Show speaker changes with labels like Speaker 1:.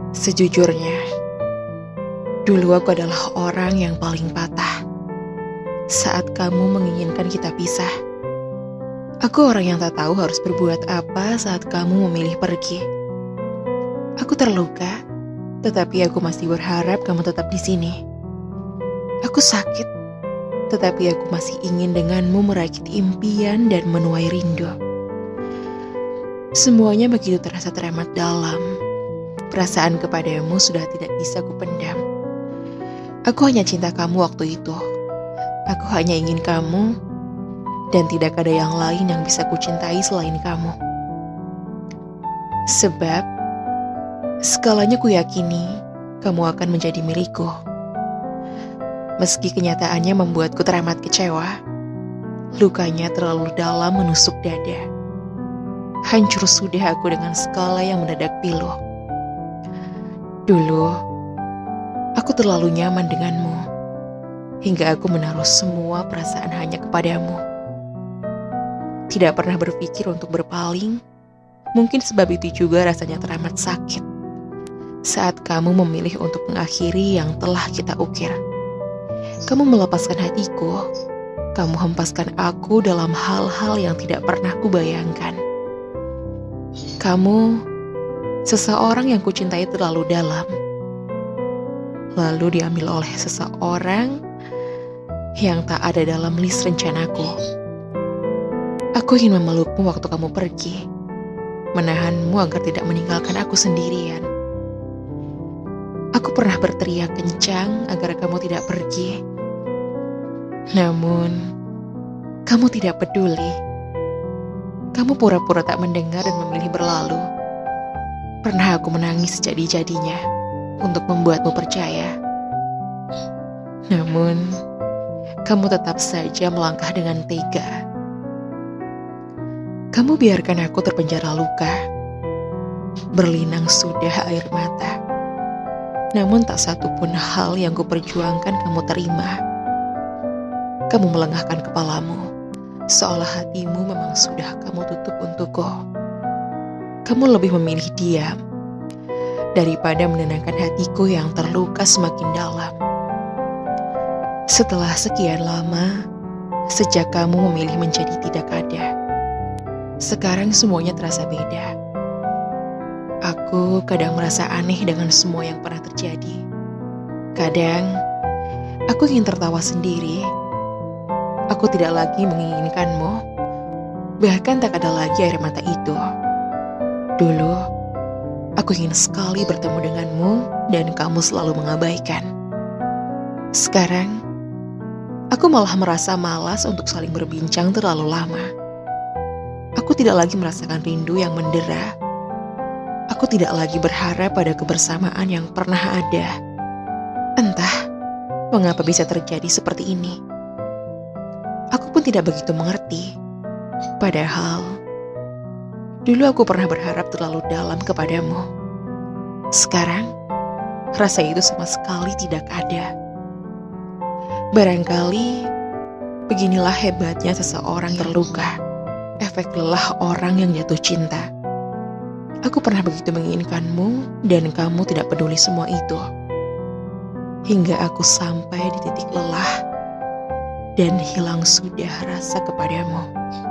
Speaker 1: Sejujurnya, dulu aku adalah orang yang paling patah saat kamu menginginkan kita pisah. Aku orang yang tak tahu harus berbuat apa saat kamu memilih pergi. Aku terluka, tetapi aku masih berharap kamu tetap di sini. Aku sakit, tetapi aku masih ingin denganmu merakit impian dan menuai rindu. Semuanya begitu terasa teramat dalam. Perasaan kepadamu sudah tidak bisa kupendam. Aku hanya cinta kamu waktu itu. Aku hanya ingin kamu, dan tidak ada yang lain yang bisa kucintai selain kamu. Sebab, segalanya kuyakini kamu akan menjadi milikku. Meski kenyataannya membuatku teramat kecewa, lukanya terlalu dalam menusuk dada. Hancur sudah aku dengan skala yang mendadak pilu. Dulu, aku terlalu nyaman denganmu, hingga aku menaruh semua perasaan hanya kepadamu. Tidak pernah berpikir untuk berpaling, mungkin sebab itu juga rasanya teramat sakit saat kamu memilih untuk mengakhiri yang telah kita ukir. Kamu melepaskan hatiku, kamu hempaskan aku dalam hal-hal yang tidak pernah kubayangkan. Kamu seseorang yang kucintai terlalu dalam, lalu diambil oleh seseorang yang tak ada dalam list rencanaku. Aku ingin memelukmu waktu kamu pergi, menahanmu agar tidak meninggalkan aku sendirian. Aku pernah berteriak kencang agar kamu tidak pergi. Namun, kamu tidak peduli. Kamu pura-pura tak mendengar dan memilih berlalu. Pernah aku menangis jadi-jadinya untuk membuatmu percaya. Namun, kamu tetap saja melangkah dengan tega. Kamu biarkan aku terpenjara luka. Berlinang sudah air mata. Namun tak satu pun hal yang kuperjuangkan kamu terima. Kamu melengahkan kepalamu, seolah hatimu memang sudah kamu tutup untukku. Kamu lebih memilih diam daripada menenangkan hatiku yang terluka semakin dalam. Setelah sekian lama, sejak kamu memilih menjadi tidak ada, sekarang semuanya terasa beda. Aku kadang merasa aneh dengan semua yang pernah terjadi. Kadang, aku ingin tertawa sendiri. Aku tidak lagi menginginkanmu. Bahkan tak ada lagi air mata itu. Dulu, aku ingin sekali bertemu denganmu dan kamu selalu mengabaikan. Sekarang, aku malah merasa malas untuk saling berbincang terlalu lama. Aku tidak lagi merasakan rindu yang mendera. Aku tidak lagi berharap pada kebersamaan yang pernah ada. Entah mengapa bisa terjadi seperti ini. Aku pun tidak begitu mengerti. Padahal, dulu aku pernah berharap terlalu dalam kepadamu. Sekarang, rasa itu sama sekali tidak ada. Barangkali, beginilah hebatnya seseorang terluka. Efek lelah orang yang jatuh cinta. Aku pernah begitu menginginkanmu dan kamu tidak peduli semua itu. Hingga aku sampai di titik lelah dan hilang sudah rasa kepadamu.